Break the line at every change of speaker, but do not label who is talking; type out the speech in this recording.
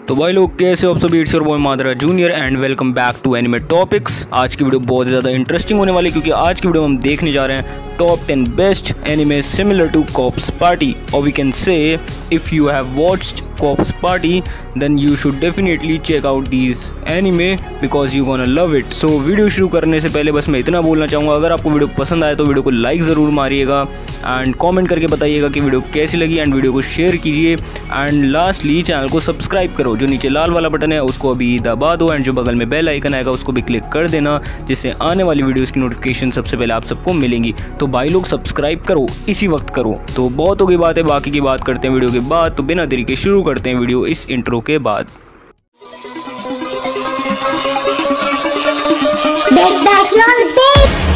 तो भाई लोग कैसे हो आप सभी, it's your boy Madara junior and welcome back to anime topics. आज की वीडियो बहुत ज़्यादा इंटरेस्टिंग होने वाली है क्योंकि आज की वीडियो में हम देखने जा रहे हैं top 10 best anime similar to corpse party, और we can say if you have watched corpse party then you should definitely check out these anime because you gonna love it. So video शुरू करने से पहले बस मैं इतना बोलना चाहूँगा, अगर आपको वीडियो पसंद आए तो वीडियो को लाइक ज़रूर मारिएगा एंड कमेंट करके बताइएगा कि वीडियो कैसी लगी एंड वीडियो को शेयर कीजिए एंड लास्टली चैनल को सब्सक्राइब करो। जो नीचे लाल वाला बटन है उसको अभी दबा दो एंड जो बगल में बेल आइकन आएगा उसको भी क्लिक कर देना, जिससे आने वाली वीडियोस की नोटिफिकेशन सबसे पहले आप सबको मिलेंगी। तो भाई लोग सब्सक्राइब करो, इसी वक्त करो। तो बहुत हो गई बात है, बाकी की बात करते हैं वीडियो के बाद। तो बिना देरी के शुरू करते हैं वीडियो इस इंट्रो के बाद।
Big Dash on the beat.